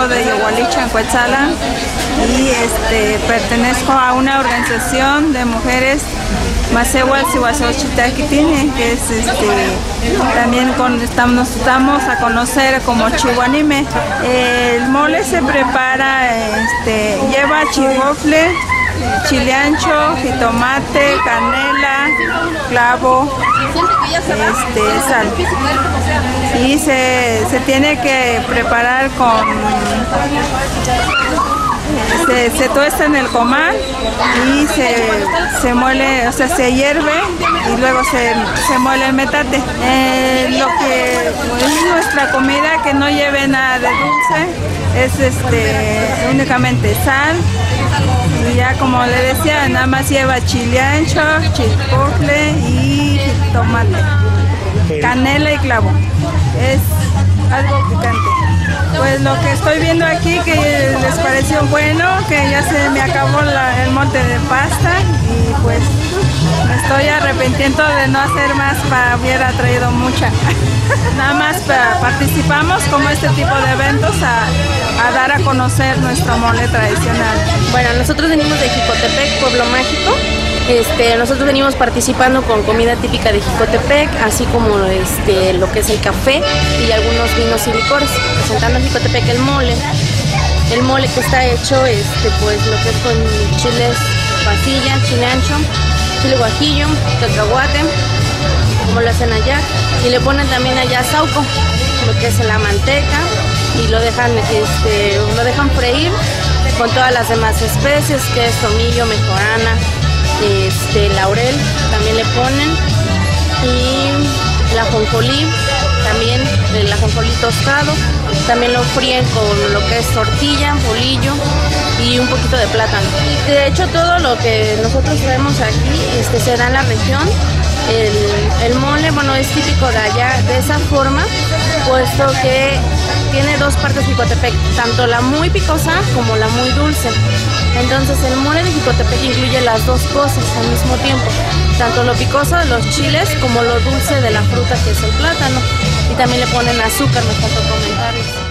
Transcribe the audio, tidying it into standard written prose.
municipio de Yehualichan, Cuetzalan, y pertenezco a una organización de mujeres Masehual Sihuasochitaquitini, que es también nos damos a conocer como chihuanime. El mole se prepara, lleva chipotle, chile ancho, jitomate, canela, clavo, sal. Y se tiene que preparar con... Se tuesta en el comal y se muele, o sea, se hierve y luego se muele el metate. Lo que es nuestra comida, que no lleve nada de dulce, es únicamente sal. Y ya, como le decía, nada más lleva chile ancho, chipotle y tomate, canela y clavo. Es algo picante. Pues lo que estoy viendo aquí, que les pareció bueno, que ya se me acabó el monte de pasta, y pues me estoy arrepintiendo de no hacer más, hubiera traído mucha. Nada más participamos como este tipo de eventos a dar a conocer nuestro mole tradicional. Bueno, nosotros venimos de Jicotepec, Pueblo Mágico. Nosotros venimos participando con comida típica de Jicotepec, así como lo que es el café y algunos vinos y licores, presentando en Jicotepec el mole que está hecho pues lo que es con chiles pasilla, chile ancho, chile guajillo, cacahuate, como lo hacen allá, y le ponen también allá sauco, lo que es la manteca, y lo dejan freír con todas las demás especies, que es tomillo, mejorana, laurel también le ponen, y el ajonjolí, también el ajonjolí tostado, también lo fríen con lo que es tortilla, bolillo y un poquito de plátano. De hecho, todo lo que nosotros vemos aquí se da en la región. El mole, bueno, es típico de allá de esa forma, puesto que tiene dos partes Jicotepec, tanto la muy picosa como la muy dulce. Entonces el mole de Jicotepec incluye las dos cosas al mismo tiempo, tanto lo picoso de los chiles como lo dulce de la fruta, que es el plátano, y también le ponen azúcar, me faltó comentarles.